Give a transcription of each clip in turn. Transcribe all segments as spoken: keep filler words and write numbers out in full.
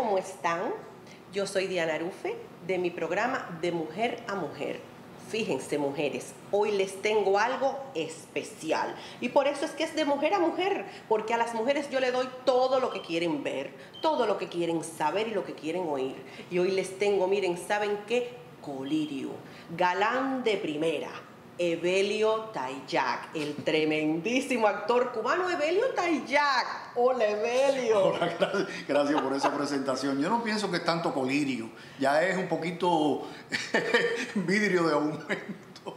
¿cómo están? Yo soy Diana Arufe de mi programa De Mujer a Mujer. Fíjense, mujeres, hoy les tengo algo especial y por eso es que es de mujer a mujer, porque a las mujeres yo le doy todo lo que quieren ver, todo lo que quieren saber y lo que quieren oír. Y hoy les tengo, miren, ¿saben qué? Colirio, galán de primera, Evelio Taillac, el tremendísimo actor cubano Evelio Taillac. ¡Hola, Evelio! Hola, gracias, gracias por esa presentación. Yo no pienso que es tanto colirio, ya es un poquito vidrio de aumento.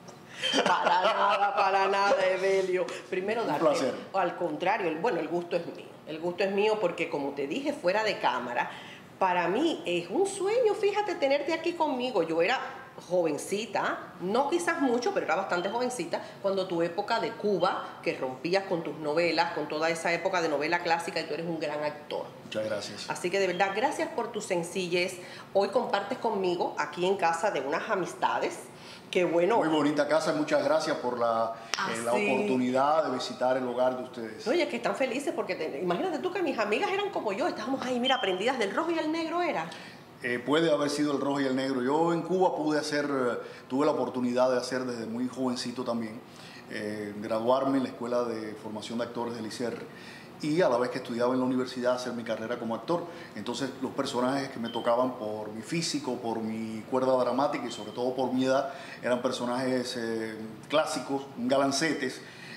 Para nada, para nada, Evelio. Primero, darte, Un placer. al contrario, el, bueno, el gusto es mío. El gusto es mío porque, como te dije fuera de cámara, para mí es un sueño, fíjate, tenerte aquí conmigo. Yo era jovencita, no quizás mucho, pero era bastante jovencita, cuando tu época de Cuba, que rompías con tus novelas, con toda esa época de novela clásica, y tú eres un gran actor. Muchas gracias. Así que de verdad, gracias por tu sencillez. Hoy compartes conmigo, aquí en casa, de unas amistades. Qué bueno. Muy bonita casa, muchas gracias por la, Ah, eh, la sí. oportunidad de visitar el hogar de ustedes. Oye, que están felices porque te, imagínate tú que mis amigas eran como yo, estábamos ahí, mira, prendidas del rojo y el negro era. Eh, puede haber sido el rojo y el negro. Yo en Cuba pude hacer, eh, tuve la oportunidad de hacer desde muy jovencito también, eh, graduarme en la Escuela de Formación de Actores del I C E R y a la vez que estudiaba en la universidad hacer mi carrera como actor. Entonces los personajes que me tocaban por mi físico, por mi cuerda dramática y sobre todo por mi edad eran personajes eh, clásicos, galancetes.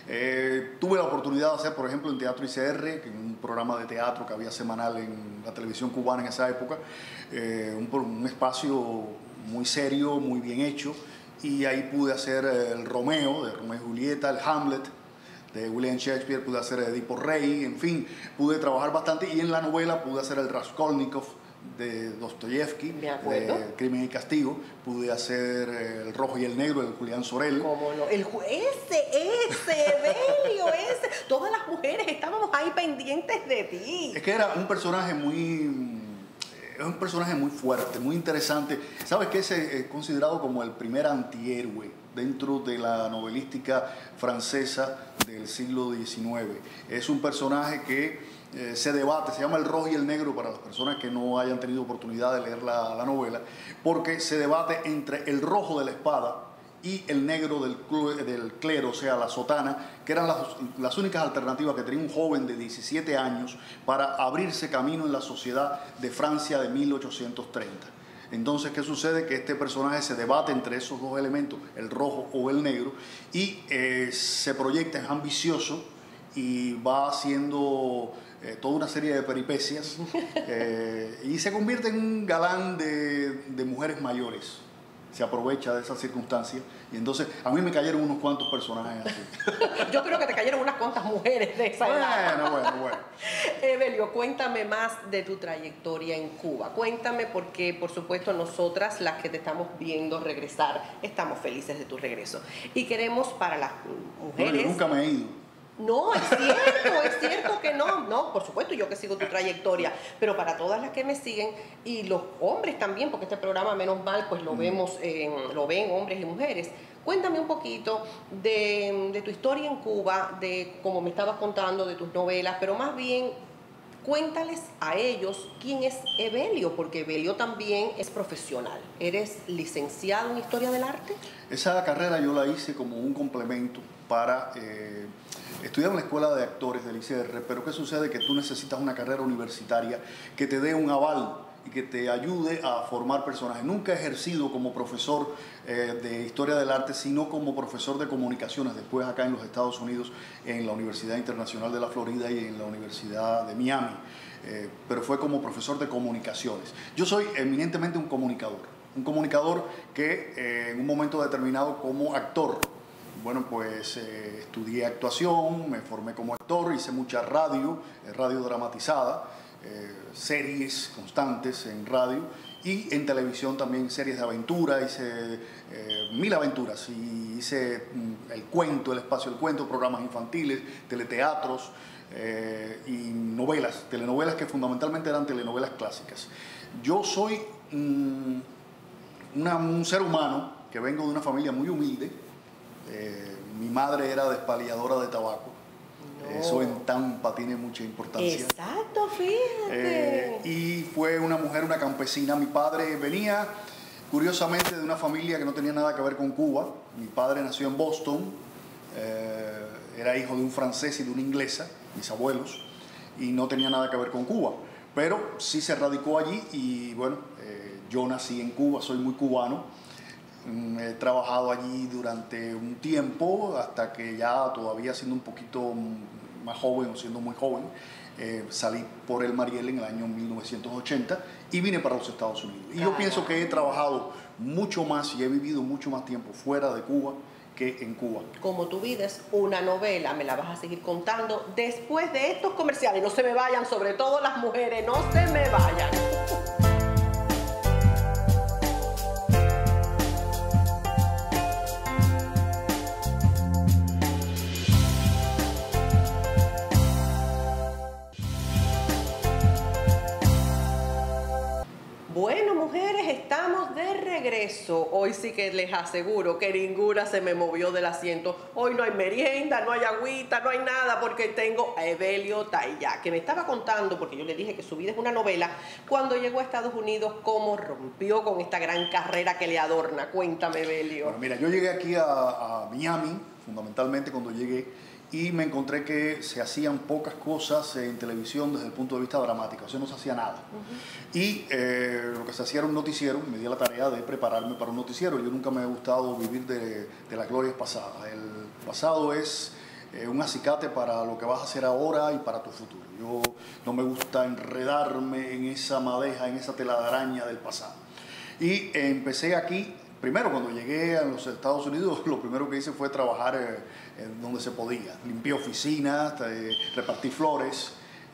Eh, tuve la oportunidad de hacer, por ejemplo, en Teatro I C R, que es un programa de teatro que había semanal en la televisión cubana en esa época, eh, un, un espacio muy serio, muy bien hecho, y ahí pude hacer el Romeo, de Romeo y Julieta, el Hamlet, de William Shakespeare, pude hacer Edipo Rey, en fin, pude trabajar bastante, y en la novela pude hacer el Raskolnikov, de Dostoyevsky, de Crimen y Castigo, pude hacer El Rojo y el Negro, de Julián Sorel. ¿Cómo no? El, ese, ese, Evelio, ese. Todas las mujeres estábamos ahí pendientes de ti. Es que era un personaje muy, es un personaje muy fuerte, muy interesante. ¿Sabes qué? Es considerado como el primer antihéroe dentro de la novelística francesa del siglo diecinueve. Es un personaje que Eh, se debate, se llama El Rojo y el Negro para las personas que no hayan tenido oportunidad de leer la, la novela, porque se debate entre el rojo de la espada y el negro del, del clero, o sea, la sotana, que eran las, las únicas alternativas que tenía un joven de diecisiete años para abrirse camino en la sociedad de Francia de mil ochocientos treinta. Entonces, ¿qué sucede? Que este personaje se debate entre esos dos elementos, el rojo o el negro, y eh, se proyecta, es ambicioso y va haciendo eh, toda una serie de peripecias eh, y se convierte en un galán de, de mujeres mayores. Se aprovecha de esa circunstancia y entonces a mí me cayeron unos cuantos personajes así. Yo creo que te cayeron unas cuantas mujeres de esa edad. Bueno, bueno, bueno. Evelio, cuéntame más de tu trayectoria en Cuba. Cuéntame porque, por supuesto, nosotras, las que te estamos viendo regresar, estamos felices de tu regreso. Y queremos para las mujeres... No, yo nunca me he ido. No, es cierto, es cierto que no, no, por supuesto, yo que sigo tu trayectoria, pero para todas las que me siguen y los hombres también, porque este programa, menos mal, pues lo mm. vemos, eh, lo ven hombres y mujeres. Cuéntame un poquito de, de tu historia en Cuba, de como me estabas contando, de tus novelas, pero más bien cuéntales a ellos quién es Evelio, porque Evelio también es profesional. ¿Eres licenciado en Historia del Arte? Esa carrera yo la hice como un complemento para eh, estudiar en la Escuela de Actores del I C E R, pero ¿qué sucede? Que tú necesitas una carrera universitaria que te dé un aval y que te ayude a formar personajes. Nunca he ejercido como profesor eh, de Historia del Arte, sino como profesor de comunicaciones, después acá en los Estados Unidos, en la Universidad Internacional de la Florida y en la Universidad de Miami, eh, pero fue como profesor de comunicaciones. Yo soy eminentemente un comunicador, un comunicador que eh, en un momento determinado como actor, bueno, pues eh, estudié actuación, me formé como actor, hice mucha radio, eh, radio dramatizada, eh, series constantes en radio y en televisión también series de aventura, hice eh, mil aventuras y hice mm, el cuento, el espacio del cuento, programas infantiles, teleteatros eh, y novelas, telenovelas que fundamentalmente eran telenovelas clásicas. Yo soy mm, una, un ser humano que vengo de una familia muy humilde. Eh, mi madre era despaliadora de tabaco. No. Eso en Tampa tiene mucha importancia. Exacto, fíjate. Eh, y fue una mujer, una campesina. Mi padre venía, curiosamente, de una familia que no tenía nada que ver con Cuba. Mi padre nació en Boston, eh, era hijo de un francés y de una inglesa, mis abuelos, y no tenía nada que ver con Cuba. Pero sí se radicó allí y bueno, eh, yo nací en Cuba, soy muy cubano. Mm, He trabajado allí durante un tiempo, hasta que ya todavía siendo un poquito más joven o siendo muy joven, eh, salí por el Mariel en el año mil novecientos ochenta y vine para los Estados Unidos. Y yo pienso que he trabajado mucho más y he vivido mucho más tiempo fuera de Cuba que en Cuba. Como tu vida es una novela, me la vas a seguir contando después de estos comerciales. No se me vayan, sobre todo las mujeres, no se me vayan. Bueno, mujeres, estamos de regreso. Hoy sí que les aseguro que ninguna se me movió del asiento. Hoy no hay merienda, no hay agüita, no hay nada, porque tengo a Evelio Tayá, que me estaba contando, porque yo le dije que su vida es una novela, cuando llegó a Estados Unidos, cómo rompió con esta gran carrera que le adorna. Cuéntame, Evelio. Bueno, mira, yo llegué aquí a, a Miami, fundamentalmente cuando llegué, y me encontré que se hacían pocas cosas en televisión desde el punto de vista dramático, o sea, no se hacía nada. Uh-huh. Y eh, lo que se hacía era un noticiero, me di la tarea de prepararme para un noticiero. Yo nunca me ha gustado vivir de, de las glorias pasadas. El pasado es eh, un acicate para lo que vas a hacer ahora y para tu futuro. Yo no me gusta enredarme en esa madeja, en esa tela de araña del pasado. Y eh, empecé aquí. Primero, cuando llegué a los Estados Unidos, lo primero que hice fue trabajar eh, en donde se podía. Limpié oficinas, eh, repartí flores,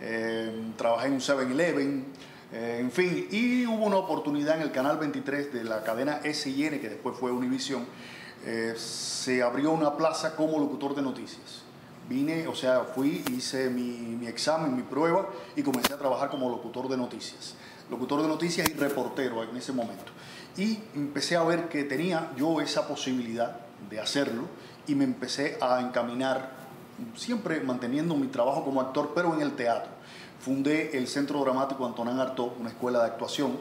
eh, trabajé en un seven eleven, eh, en fin. Y hubo una oportunidad en el Canal veintitrés de la cadena S I N, que después fue Univisión. Eh, se abrió una plaza como locutor de noticias. Vine, o sea, fui, hice mi, mi examen, mi prueba y comencé a trabajar como locutor de noticias. Locutor de noticias y reportero en ese momento. Y empecé a ver que tenía yo esa posibilidad de hacerlo y me empecé a encaminar, siempre manteniendo mi trabajo como actor, pero en el teatro. Fundé el Centro Dramático Antonin Artaud, una escuela de actuación.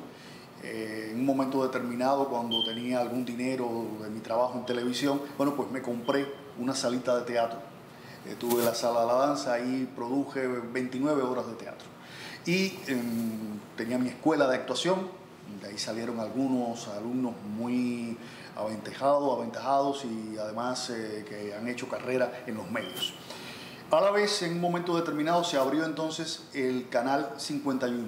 Eh, en un momento determinado, cuando tenía algún dinero de mi trabajo en televisión, bueno, pues me compré una salita de teatro. Eh, tuve la Sala de la Danza y produje veintinueve horas de teatro. Y eh, tenía mi escuela de actuación. De ahí salieron algunos alumnos muy aventajados, aventajados y además eh, que han hecho carrera en los medios. A la vez, en un momento determinado, se abrió entonces el Canal cincuenta y uno.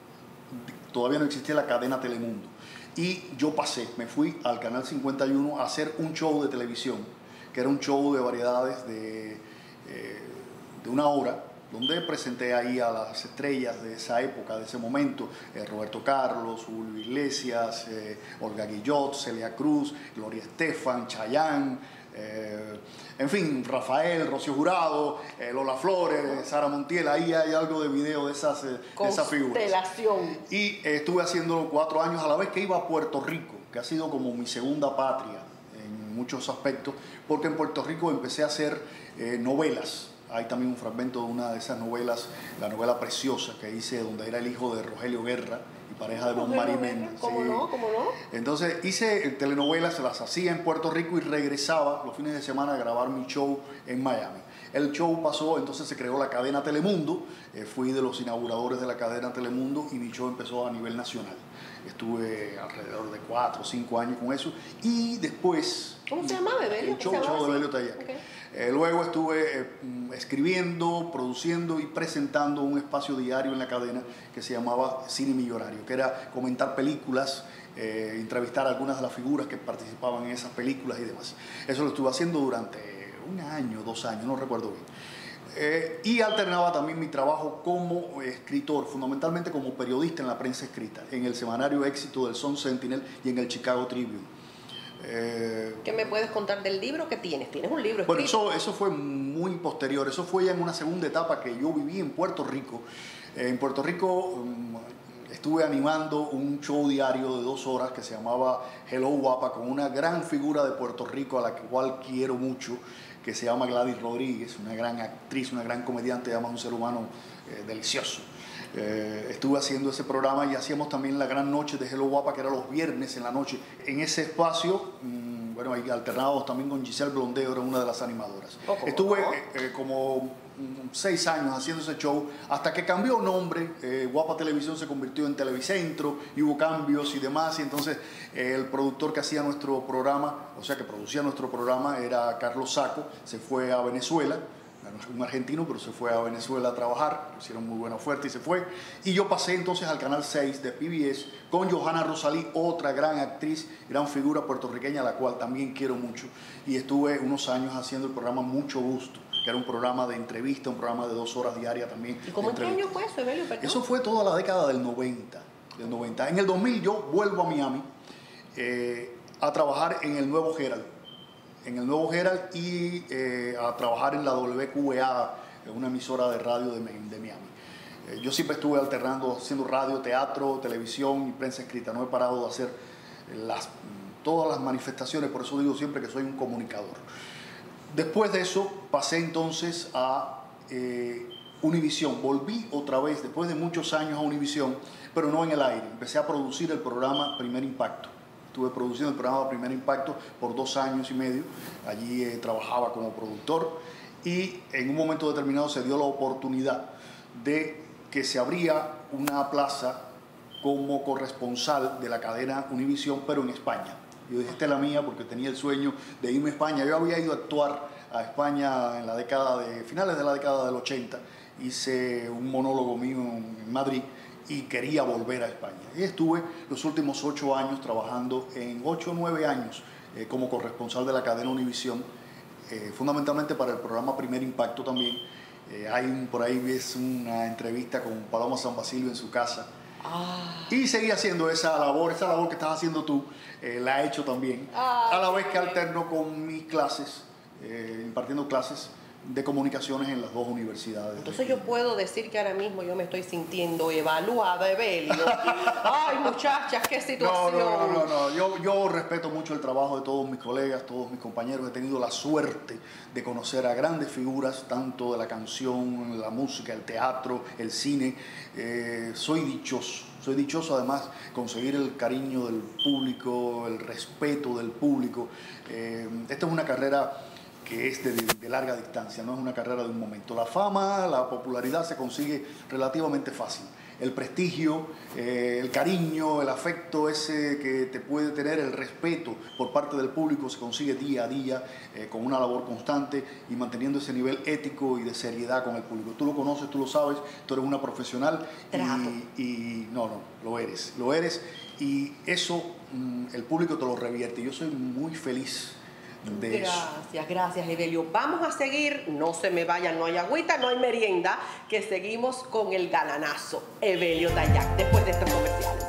Todavía no existía la cadena Telemundo. Y yo pasé, me fui al Canal cincuenta y uno a hacer un show de televisión, que era un show de variedades de, eh, de una hora, donde presenté ahí a las estrellas de esa época, de ese momento, eh, Roberto Carlos, Julio Iglesias, eh, Olga Guillot, Celia Cruz, Gloria Estefan, Chayanne, eh, en fin, Rafael, Rocío Jurado, eh, Lola Flores, Sara Montiel. Ahí hay algo de video de esas, eh, de esas figuras. Constelación. Y eh, estuve haciéndolo cuatro años a la vez que iba a Puerto Rico, que ha sido como mi segunda patria en muchos aspectos, porque en Puerto Rico empecé a hacer eh, novelas. Hay también un fragmento de una de esas novelas, la novela Preciosa, que hice, donde era el hijo de Rogelio Guerra y pareja de Bon Mari Méndez. ¿Cómo sí. no? ¿Cómo no? Entonces hice telenovelas, las hacía en Puerto Rico y regresaba los fines de semana a grabar mi show en Miami. El show pasó, entonces se creó la cadena Telemundo, eh, fui de los inauguradores de la cadena Telemundo y mi show empezó a nivel nacional. Estuve alrededor de cuatro o cinco años con eso y después... ¿Cómo se llamaba, Evelio? El show, show de Evelio Tayá. Okay. Eh, luego estuve eh, escribiendo, produciendo y presentando un espacio diario en la cadena que se llamaba Cine Millonario, que era comentar películas, eh, entrevistar a algunas de las figuras que participaban en esas películas y demás. Eso lo estuve haciendo durante un año, dos años, no recuerdo bien. Eh, y alternaba también mi trabajo como escritor, fundamentalmente como periodista en la prensa escrita, en el semanario Éxito del Sun Sentinel y en el Chicago Tribune. Eh, ¿Qué me puedes contar del libro que tienes? ¿Tienes un libro escrito? Bueno, eso, eso fue muy posterior, eso fue ya en una segunda etapa que yo viví en Puerto Rico. Eh, en Puerto Rico um, estuve animando un show diario de dos horas que se llamaba Hello Guapa, con una gran figura de Puerto Rico a la cual quiero mucho, que se llama Gladys Rodríguez, una gran actriz, una gran comediante, además un ser humano eh, delicioso. Eh, estuve haciendo ese programa y hacíamos también la gran noche de Hello Guapa, que era los viernes en la noche. En ese espacio, mmm, bueno, ahí alternados también con Giselle Blondeo, era una de las animadoras. Oh, ¿cómo estuve no? eh, eh, como mm, seis años haciendo ese show, hasta que cambió nombre. eh, Guapa Televisión se convirtió en Televicentro y hubo cambios y demás, y entonces eh, el productor que hacía nuestro programa, o sea, que producía nuestro programa, era Carlos Saco, se fue a Venezuela. Un argentino, pero se fue a Venezuela a trabajar, le hicieron muy buena oferta y se fue. Y yo pasé entonces al Canal seis de P B S con Johanna Rosalí, otra gran actriz, gran figura puertorriqueña, a la cual también quiero mucho. Y estuve unos años haciendo el programa Mucho Gusto, que era un programa de entrevista, un programa de dos horas diarias también. ¿Y cómo en qué año fue eso, Evelio? Perdón. Eso fue toda la década del noventa, del noventa. En el dos mil yo vuelvo a Miami eh, a trabajar en el Nuevo Herald. en el Nuevo Herald y eh, a trabajar en la W Q V A, una emisora de radio de, de Miami. Eh, yo siempre estuve alternando, haciendo radio, teatro, televisión y prensa escrita. No he parado de hacer las, todas las manifestaciones, por eso digo siempre que soy un comunicador. Después de eso pasé entonces a eh, Univisión. Volví otra vez, después de muchos años, a Univisión, pero no en el aire. Empecé a producir el programa Primer Impacto. Estuve produciendo el programa Primer Impacto por dos años y medio. Allí eh, trabajaba como productor y en un momento determinado se dio la oportunidad de que se abría una plaza como corresponsal de la cadena Univisión, pero en España. Yo dije, esta es la mía porque tenía el sueño de irme a España. Yo había ido a actuar a España en la década de, finales de la década del ochenta. Hice un monólogo mío en Madrid y quería volver a España. Y estuve los últimos ocho años trabajando, en ocho o nueve años, eh, como corresponsal de la cadena Univisión, eh, fundamentalmente para el programa Primer Impacto también. Eh, hay un, por ahí ves una entrevista con Paloma San Basilio en su casa. Ah. Y seguí haciendo esa labor, esa labor que estás haciendo tú, eh, la he hecho también, Ah, a la vez que alterno con mis clases, eh, impartiendo clases de comunicaciones en las dos universidades. Entonces yo puedo decir que ahora mismo yo me estoy sintiendo evaluada, Evelio. Ay, muchachas, qué situación. No, no, no, no, no. Yo, yo respeto mucho el trabajo de todos mis colegas, todos mis compañeros. He tenido la suerte de conocer a grandes figuras, tanto de la canción, la música, el teatro, el cine. Eh, soy dichoso. Soy dichoso además conseguir el cariño del público, el respeto del público. Eh, esta es una carrera que es de, de larga distancia, no es una carrera de un momento. La fama, la popularidad se consigue relativamente fácil. El prestigio, eh, el cariño, el afecto ese que te puede tener, el respeto por parte del público se consigue día a día, eh, con una labor constante y manteniendo ese nivel ético y de seriedad con el público. Tú lo conoces, tú lo sabes, tú eres una profesional y, y no, no, lo eres, lo eres y eso mm, el público te lo revierte. Yo soy muy feliz de Gracias, eso. gracias, Evelio. Vamos a seguir, no se me vayan, no hay agüita, no hay merienda, que seguimos con el galanazo, Evelio Dayac, después de estos comerciales.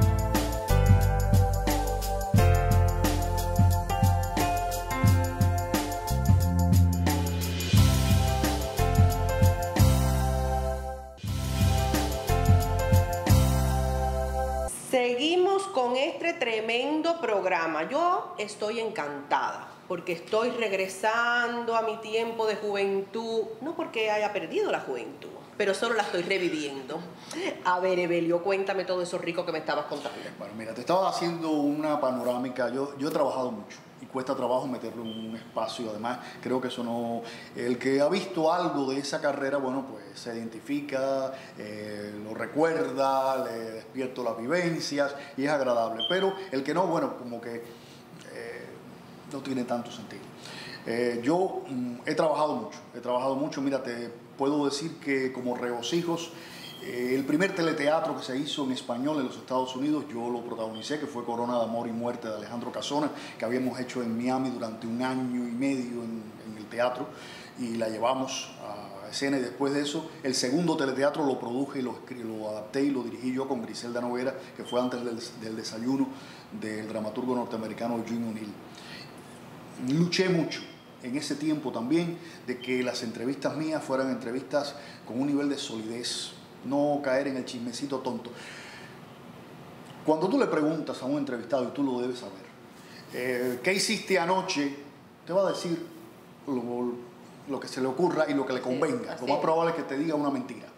Seguimos con este tremendo programa. Yo estoy encantada porque estoy regresando a mi tiempo de juventud, no porque haya perdido la juventud, pero solo la estoy reviviendo. A ver, Evelio, cuéntame todo eso rico que me estabas contando. Bueno, mira, te estaba haciendo una panorámica. Yo, yo he trabajado mucho y cuesta trabajo meterlo en un espacio. Además, creo que eso no... El que ha visto algo de esa carrera, bueno, pues se identifica, eh, lo recuerda, le despierto las vivencias y es agradable. Pero el que no, bueno, como que eh, no tiene tanto sentido. Eh, yo mm, he trabajado mucho, he trabajado mucho. Mira, te puedo decir que como regocijos, Eh, el primer teleteatro que se hizo en español en los Estados Unidos, yo lo protagonicé, que fue Corona de Amor y Muerte de Alejandro Casona, que habíamos hecho en Miami durante un año y medio en, en el teatro, y la llevamos a escena. Y después de eso, el segundo teleteatro lo produje, y lo, lo adapté y lo dirigí yo con Griselda Noguera, que fue antes del, del desayuno del dramaturgo norteamericano Jim O'Neill. Luché mucho en ese tiempo también de que las entrevistas mías fueran entrevistas con un nivel de solidez, no caer en el chismecito tonto. Cuando tú le preguntas a un entrevistado, y tú lo debes saber, eh, ¿qué hiciste anoche? Te va a decir lo, lo que se le ocurra y lo que le convenga. Sí, lo más probable es que te diga una mentira.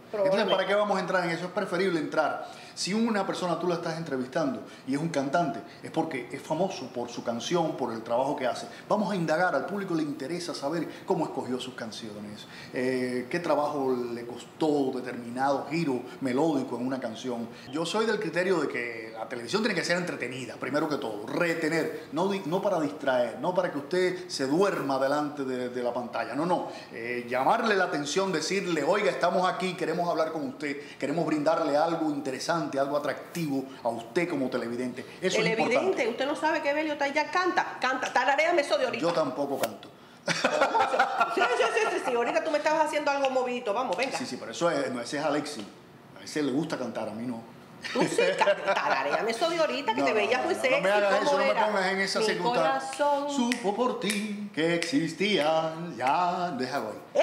Entonces, ¿para qué vamos a entrar en eso? Es preferible entrar. Si una persona tú la estás entrevistando y es un cantante, es porque es famoso por su canción, por el trabajo que hace. Vamos a indagar, al público le interesa saber cómo escogió sus canciones, eh, qué trabajo le costó determinado giro melódico en una canción. Yo soy del criterio de que la televisión tiene que ser entretenida, primero que todo, retener, no, no para distraer, no para que usted se duerma delante de, de la pantalla, no, no, eh, llamarle la atención, decirle, oiga, estamos aquí, queremos hablar con usted, queremos brindarle algo interesante, algo atractivo a usted como televidente. Eso es importante. Televidente, usted no sabe que Evelio Tayac canta, canta, tararéame eso de ahorita. Yo tampoco canto. Sí, sí, sí, sí, sí, ahorita tú me estabas haciendo algo movidito, vamos, venga. Sí, sí, pero eso es, no, ese es Alexis. A ese le gusta cantar, a mí no. Tú sí, tararéame eso de ahorita, que no, te veías no, muy no, sexy. no me hagas eso, no me era? pongas en esa Mi circunstancia. corazón. Supo por ti que existía, ya, déjalo ahí.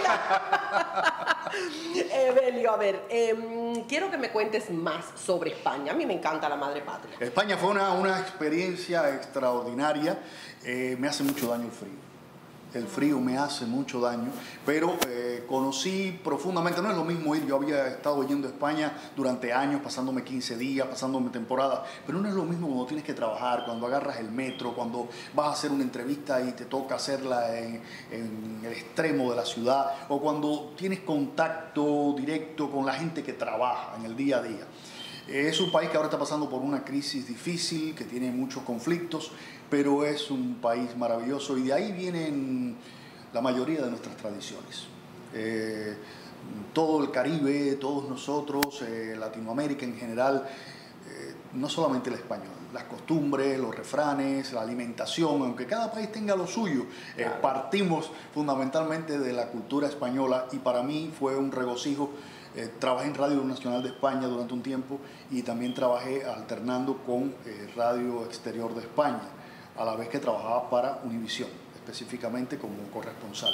Evelio, a ver, eh, quiero que me cuentes más sobre España. A mí me encanta la madre patria. España fue una, una experiencia extraordinaria. Eh, me hace mucho daño el frío. El frío me hace mucho daño, pero eh, conocí profundamente, no es lo mismo ir, yo había estado yendo a España durante años, pasándome quince días, pasándome temporada, pero no es lo mismo cuando tienes que trabajar, cuando agarras el metro, cuando vas a hacer una entrevista y te toca hacerla en, en el extremo de la ciudad, o cuando tienes contacto directo con la gente que trabaja en el día a día. Es un país que ahora está pasando por una crisis difícil, que tiene muchos conflictos, pero es un país maravilloso y de ahí vienen la mayoría de nuestras tradiciones. Eh, todo el Caribe, todos nosotros, eh, Latinoamérica en general, eh, no solamente el español, las costumbres, los refranes, la alimentación, aunque cada país tenga lo suyo, eh, claro. Partimos fundamentalmente de la cultura española y para mí fue un regocijo. Eh, trabajé en Radio Nacional de España durante un tiempo y también trabajé alternando con eh, Radio Exterior de España, a la vez que trabajaba para Univisión, específicamente como corresponsal.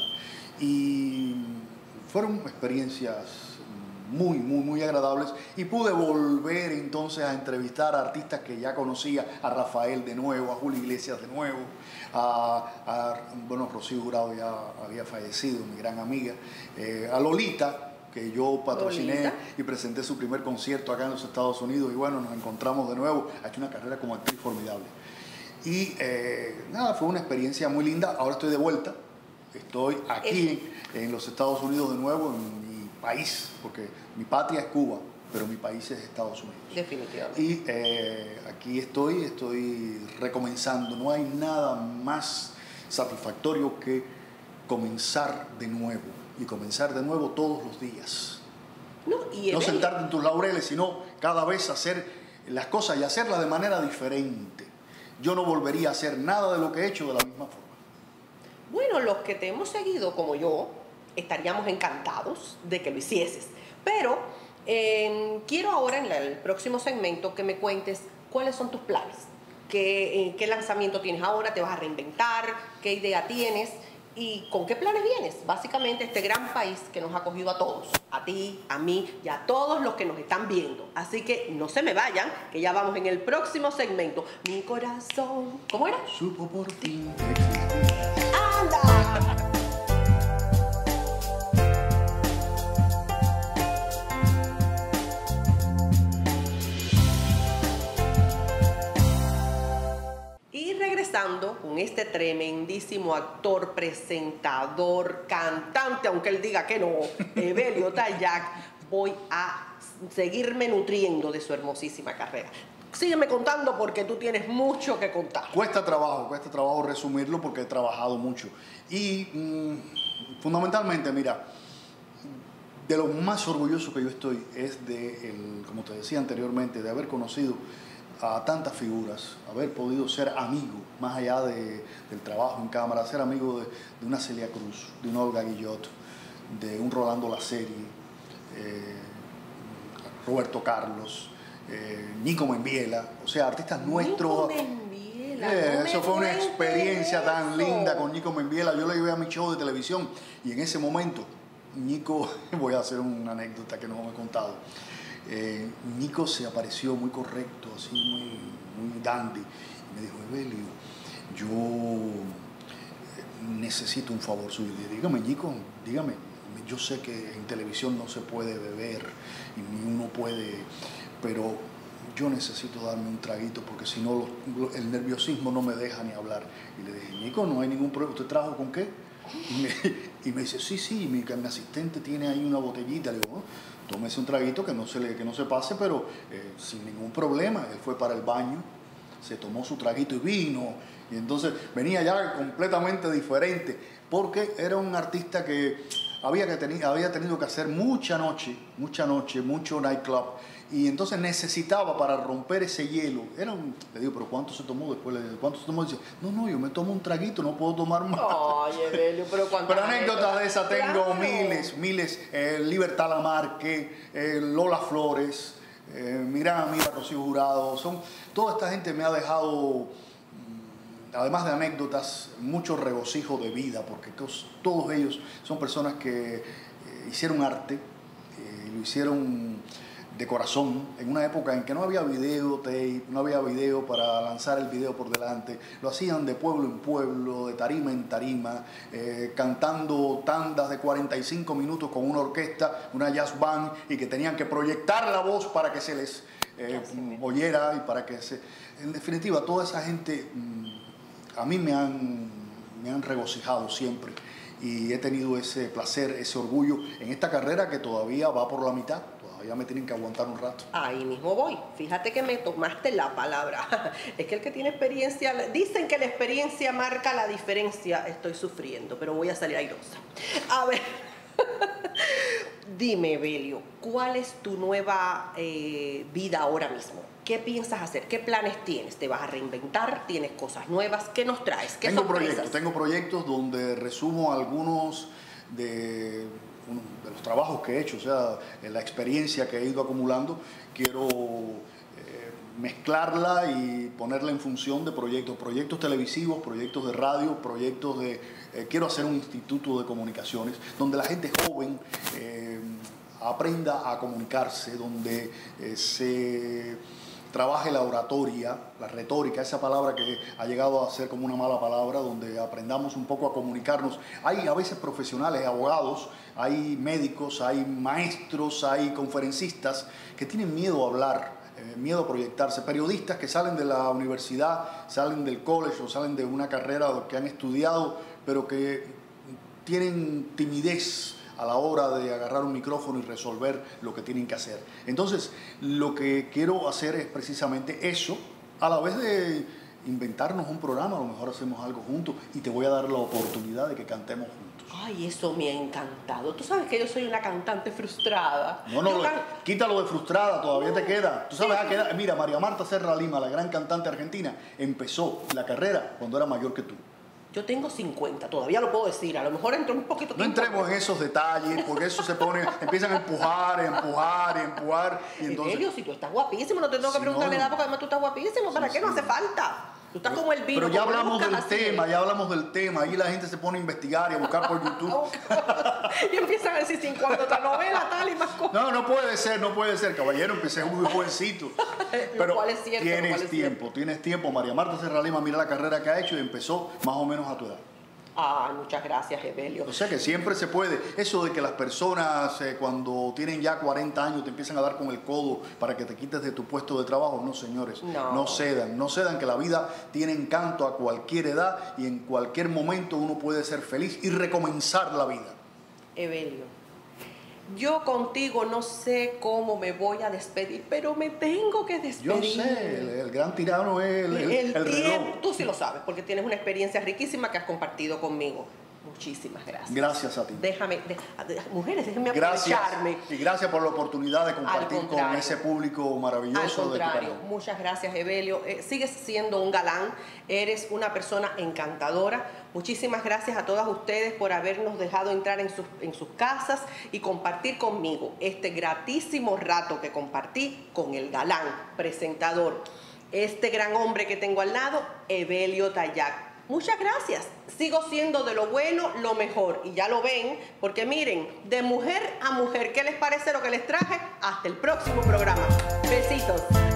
Y fueron experiencias muy, muy, muy agradables y pude volver entonces a entrevistar a artistas que ya conocía, a Rafael de nuevo, a Julio Iglesias de nuevo, a, a bueno, Rocío Jurado ya había fallecido, mi gran amiga, eh, a Lolita, que yo patrociné Lolita. Y presenté su primer concierto acá en los Estados Unidos y bueno, nos encontramos de nuevo, ha hecho una carrera como actriz formidable. Y eh, nada, fue una experiencia muy linda, ahora estoy de vuelta, estoy aquí en, en los Estados Unidos de nuevo, en mi país, porque mi patria es Cuba, pero mi país es Estados Unidos. Definitivamente. Y eh, aquí estoy, estoy recomenzando, no hay nada más satisfactorio que comenzar de nuevo. Y comenzar de nuevo todos los días. No, y no sentarte en tus laureles, sino cada vez hacer las cosas y hacerlas de manera diferente. Yo no volvería a hacer nada de lo que he hecho de la misma forma. Bueno, los que te hemos seguido como yo, estaríamos encantados de que lo hicieses. Pero eh, quiero ahora en la, el próximo segmento que me cuentes cuáles son tus planes. Qué, eh, qué lanzamiento tienes ahora, te vas a reinventar, qué idea tienes. ¿Y con qué planes vienes? Básicamente este gran país que nos ha acogido a todos, a ti, a mí y a todos los que nos están viendo. Así que no se me vayan, que ya vamos en el próximo segmento. Mi corazón... ¿Cómo era? Supo por ti. ¡Anda! Con este tremendísimo actor, presentador, cantante, aunque él diga que no, Evelio Tayac, voy a seguirme nutriendo de su hermosísima carrera. Sígueme contando porque tú tienes mucho que contar. Cuesta trabajo, cuesta trabajo resumirlo porque he trabajado mucho. Y mmm, fundamentalmente, mira, de lo más orgulloso que yo estoy es de, el, como te decía anteriormente, de haber conocido a tantas figuras, haber podido ser amigo, más allá de, del trabajo en cámara, ser amigo de, de una Celia Cruz, de una Olga Guillot, de un Rolando Laserie, eh, Roberto Carlos, eh, Nico Membiela, o sea, artistas nuestros. Nico Membiela, eh, no eso fue una experiencia tan eso. linda con Nico Membiela. Yo lo llevé a mi show de televisión y en ese momento, Nico, voy a hacer una anécdota que no me he contado. Eh, Nico se apareció muy correcto, así muy, muy dandy, y me dijo, Evelio, yo necesito un favor suyo. Dígame, Nico, dígame. yo sé que en televisión no se puede beber y ni uno puede, pero yo necesito darme un traguito porque si no lo, el nerviosismo no me deja ni hablar. Y le dije, Nico, no hay ningún problema, ¿usted trajo con qué? Y me, y me dice, sí, sí, mi, mi asistente tiene ahí una botellita. Le digo, oh, tómese un traguito que no se, le, que no se pase, pero eh, sin ningún problema. Él fue para el baño, se tomó su traguito y vino. Y entonces venía ya completamente diferente, porque era un artista que había, que teni, había tenido que hacer mucha noche, mucha noche, mucho nightclub. Y entonces necesitaba para romper ese hielo. Era un, le digo, pero ¿cuánto se tomó después? Le digo, ¿cuánto se tomó? Y dice, no, no, yo me tomo un traguito, no puedo tomar más. Ay, Evelio, pero cuántas Pero anécdotas de esas tengo claro. miles, miles. Eh, Libertad Lamarque, eh, Lola Flores, eh, mira, mira, Rocío Jurado. Son, toda esta gente me ha dejado, además de anécdotas, mucho regocijo de vida, porque todos ellos son personas que eh, hicieron arte, eh, lo hicieron de corazón, en una época en que no había videotape, no había video para lanzar el video por delante, lo hacían de pueblo en pueblo, de tarima en tarima, eh, cantando tandas de cuarenta y cinco minutos con una orquesta, una jazz band, y que tenían que proyectar la voz para que se les eh, oyera y para que se... En definitiva, toda esa gente a mí me han, me han regocijado siempre y he tenido ese placer, ese orgullo en esta carrera que todavía va por la mitad. Ya me tienen que aguantar un rato. Ahí mismo voy. Fíjate que me tomaste la palabra. Es que el que tiene experiencia, dicen que la experiencia marca la diferencia. Estoy sufriendo, pero voy a salir airosa. A ver, dime, Evelio, ¿cuál es tu nueva eh, vida ahora mismo? ¿Qué piensas hacer? ¿Qué planes tienes? ¿Te vas a reinventar? ¿Tienes cosas nuevas? ¿Qué nos traes? ¿Qué tengo sorpresas? proyectos, tengo proyectos donde resumo algunos de... de los trabajos que he hecho, o sea, la experiencia que he ido acumulando, quiero eh, mezclarla y ponerla en función de proyectos, proyectos televisivos, proyectos de radio, proyectos de... Eh, quiero hacer un instituto de comunicaciones donde la gente joven eh, aprenda a comunicarse, donde eh, se... trabaje la oratoria, la retórica, esa palabra que ha llegado a ser como una mala palabra, donde aprendamos un poco a comunicarnos. Hay a veces profesionales, abogados, hay médicos, hay maestros, hay conferencistas que tienen miedo a hablar, eh, miedo a proyectarse, periodistas que salen de la universidad, salen del college o salen de una carrera que han estudiado, pero que tienen timidez a la hora de agarrar un micrófono y resolver lo que tienen que hacer. Entonces, lo que quiero hacer es precisamente eso, a la vez de inventarnos un programa, a lo mejor hacemos algo juntos y te voy a dar la oportunidad de que cantemos juntos. Ay, eso me ha encantado. Tú sabes que yo soy una cantante frustrada. No, no, Yo lo, can... quítalo de frustrada, todavía no, te queda. Tú sabes, sí, a qué edad, mira, María Marta Serra Lima, la gran cantante argentina, empezó la carrera cuando era mayor que tú. Yo tengo cincuenta, todavía lo puedo decir, a lo mejor entro un poquito No tiempo. entremos en esos detalles, porque eso se pone, empiezan a empujar, a empujar, a empujar, y entonces... Evelio, si tú estás guapísimo, no te tengo que Si preguntar no, la edad, porque además tú estás guapísimo, ¿para sí, qué no sí. hace falta? Tú estás Pero, como el vino. pero ya como hablamos del así. tema, ya hablamos del tema, ahí la gente se pone a investigar y a buscar por YouTube. Y empiezan a decir cincuenta otra novela, tal y más cosas. No, no puede ser, no puede ser, caballero, empecé muy jovencito. Pero cual es cierto, tienes lo cual es tiempo, cierto. tienes tiempo. María Marta Serra Lima, mira la carrera que ha hecho y empezó más o menos a tu edad. Ah, muchas gracias, Evelio. O sea que siempre se puede. Eso de que las personas eh, cuando tienen ya cuarenta años te empiezan a dar con el codo para que te quites de tu puesto de trabajo. No, señores. No. No cedan. No cedan, que la vida tiene encanto a cualquier edad y en cualquier momento uno puede ser feliz y recomenzar la vida. Evelio, yo contigo no sé cómo me voy a despedir, pero me tengo que despedir. Yo sé, el, el gran tirano es el, el, el, el tiempo, reloj. tú sí lo sabes, porque tienes una experiencia riquísima que has compartido conmigo. Muchísimas gracias. Gracias a ti. Déjame, de, de, mujeres, déjenme Gracias. aprovecharme. Y gracias por la oportunidad de compartir Al con contrario. ese público maravilloso. Al contrario, de tu canal. muchas gracias, Evelio. Eh, sigues siendo un galán, eres una persona encantadora. Muchísimas gracias a todas ustedes por habernos dejado entrar en sus, en sus casas y compartir conmigo este gratísimo rato que compartí con el galán, presentador, este gran hombre que tengo al lado, Evelio Tayac. Muchas gracias. Sigo siendo de lo bueno lo mejor. Y ya lo ven, porque miren, de mujer a mujer, ¿qué les parece lo que les traje? Hasta el próximo programa. Besitos.